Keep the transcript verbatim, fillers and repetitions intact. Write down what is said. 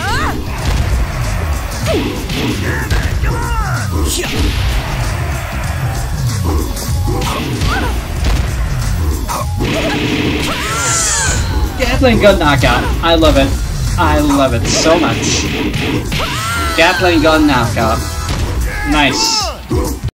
Gatling gun knockout. I love it. I love it so much. Gatling gun knockout. Nice.